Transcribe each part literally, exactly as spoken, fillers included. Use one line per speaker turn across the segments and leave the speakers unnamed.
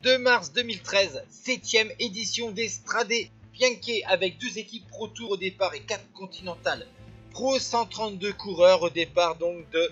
deux mars deux mille treize, septième édition des Strade Bianche avec deux équipes Pro Tour au départ et quatre continentales. Pro, cent trente-deux coureurs au départ donc de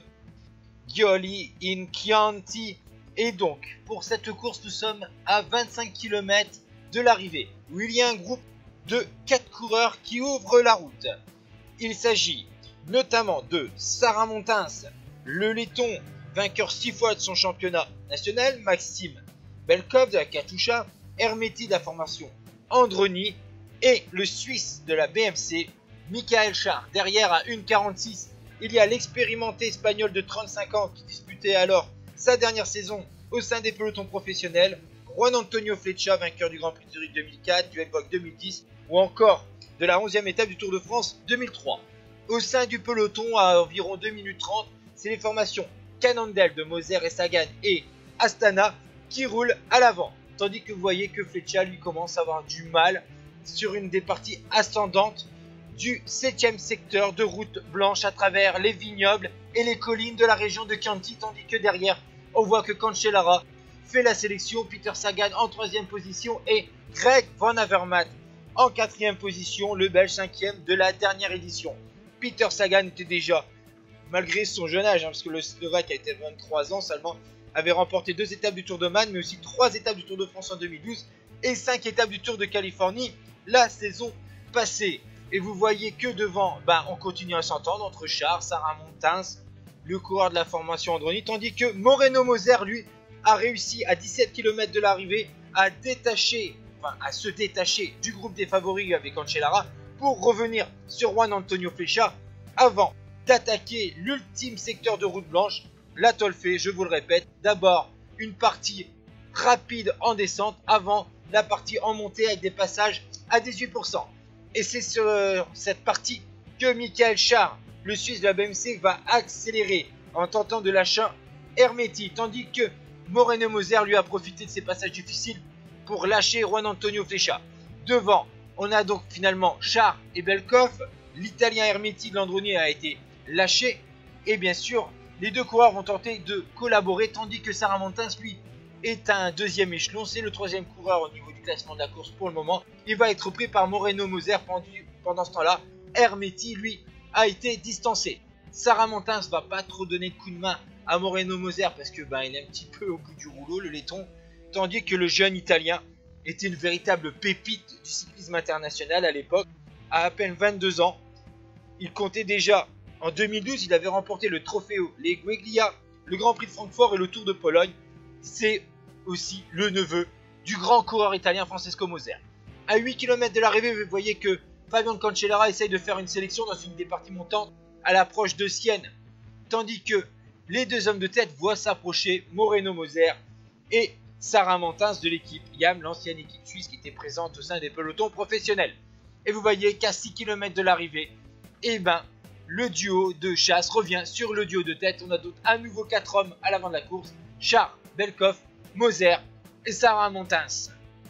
Gioli in Chianti. Et donc pour cette course nous sommes à vingt-cinq kilomètres de l'arrivée où il y a un groupe de quatre coureurs qui ouvrent la route. Il s'agit notamment de Sarah Montins, le laiton, vainqueur six fois de son championnat national, Maxime Belkov de la Katusha, Herméti de la formation Androni et le Suisse de la B M C, Michael Char. Derrière à une quarante-six, il y a l'expérimenté espagnol de trente-cinq ans qui disputait alors sa dernière saison au sein des pelotons professionnels, Juan Antonio Flecha, vainqueur du Grand Prix de Zurich deux mille quatre, du Evoque deux mille dix ou encore de la onzième étape du Tour de France deux mille trois. Au sein du peloton à environ deux minutes trente, c'est les formations Cannondale de Moser et Sagan et Astana qui roulent à l'avant. Tandis que vous voyez que Flecha lui commence à avoir du mal sur une des parties ascendantes du septième secteur de route blanche à travers les vignobles et les collines de la région de Chianti. Tandis que derrière, on voit que Cancellara fait la sélection, Peter Sagan en troisième position et Greg Van Avermaet en quatrième position, le Belge cinquième de la dernière édition. Peter Sagan était déjà, malgré son jeune âge, hein, parce que le Slovaque a été vingt-trois ans seulement, avait remporté deux étapes du Tour de Man, mais aussi trois étapes du Tour de France en deux mille douze et cinq étapes du Tour de Californie la saison passée. Et vous voyez que devant, bah, on continue à s'entendre entre Char, Sarah Montins, le coureur de la formation Androni, tandis que Moreno Moser, lui, a réussi à dix-sept kilomètres de l'arrivée à détacher, enfin à se détacher du groupe des favoris avec Cancellara pour revenir sur Juan Antonio Flecha avant d'attaquer l'ultime secteur de route blanche, la Tolfé, je vous le répète. D'abord une partie rapide en descente avant la partie en montée avec des passages à dix-huit pour cent. Et c'est sur cette partie que Michael Char, le Suisse de la B M C, va accélérer en tentant de lâcher Herméti, tandis que Moreno Moser lui a profité de ses passages difficiles pour lâcher Juan Antonio Flecha. Devant, on a donc finalement Char et Belkov, l'Italien Herméti de Landroni a été lâché, et bien sûr, les deux coureurs vont tenter de collaborer, tandis que Sarah Montins, lui, est un deuxième échelon, c'est le troisième coureur au niveau du classement de la course pour le moment. Il va être pris par Moreno Moser pendant ce temps-là. Herméti, lui, a été distancé. Sarah Montins va pas trop donner de coup de main à Moreno Moser parce que ben, il est un petit peu au bout du rouleau, le laiton, tandis que le jeune Italien était une véritable pépite du cyclisme international à l'époque. À à peine vingt-deux ans, il comptait déjà, en deux mille douze, il avait remporté le Trofeo Leguiglia, le Grand Prix de Francfort et le Tour de Pologne. C'est aussi le neveu du grand coureur italien Francesco Moser. À huit kilomètres de l'arrivée, vous voyez que Fabian Cancellara essaye de faire une sélection dans une des parties montantes à l'approche de Sienne, tandis que les deux hommes de tête voient s'approcher Moreno Moser et Sarah Montins de l'équipe Y A M, l'ancienne équipe suisse qui était présente au sein des pelotons professionnels. Et vous voyez qu'à six kilomètres de l'arrivée, eh ben, le duo de chasse revient sur le duo de tête. On a donc à nouveau quatre hommes à l'avant de la course, Char, Belkov, Moser et Sarah Montins.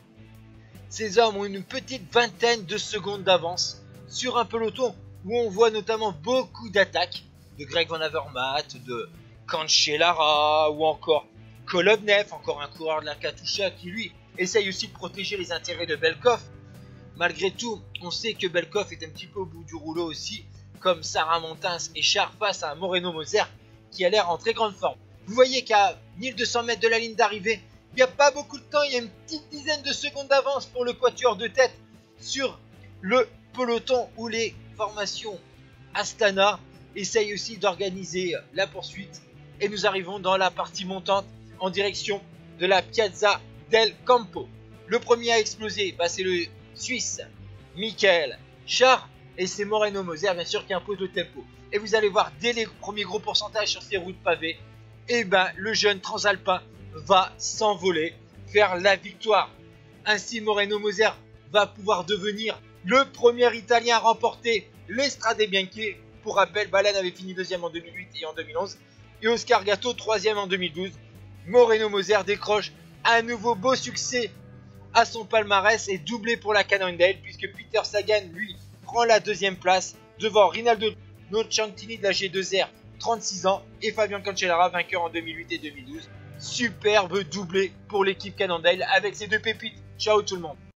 Ces hommes ont une petite vingtaine de secondes d'avance sur un peloton où on voit notamment beaucoup d'attaques de Greg Van Avermaet, de Cancellara ou encore Kolovnev, encore un coureur de la Katusha qui lui essaye aussi de protéger les intérêts de Belkov. Malgré tout, on sait que Belkov est un petit peu au bout du rouleau aussi, comme Sarah Montins et Char face à Moreno Moser qui a l'air en très grande forme. Vous voyez qu'à mille deux cents mètres de la ligne d'arrivée, il n'y a pas beaucoup de temps, il y a une petite dizaine de secondes d'avance pour le quatuor de tête sur le peloton où les formations Astana essayent aussi d'organiser la poursuite. Et nous arrivons dans la partie montante en direction de la Piazza del Campo. Le premier à exploser, bah, c'est le Suisse Michael Char et c'est Moreno Moser bien sûr qui impose le tempo. Et vous allez voir dès les premiers gros pourcentages sur ces routes pavées, et ben le jeune transalpin va s'envoler vers la victoire. Ainsi Moreno Moser va pouvoir devenir le premier Italien à remporter les Strade Bianche. Pour rappel, Ballen avait fini deuxième en deux mille huit et en deux mille onze et Oscar Gatto troisième en deux mille douze. Moreno Moser décroche un nouveau beau succès à son palmarès et doublé pour la Cannondale puisque Peter Sagan lui prend la deuxième place devant Rinaldo Nocentini de la G deux R, trente-six ans, et Fabian Cancellara, vainqueur en deux mille huit et deux mille douze, superbe doublé pour l'équipe Cannondale avec ces deux pépites. Ciao tout le monde.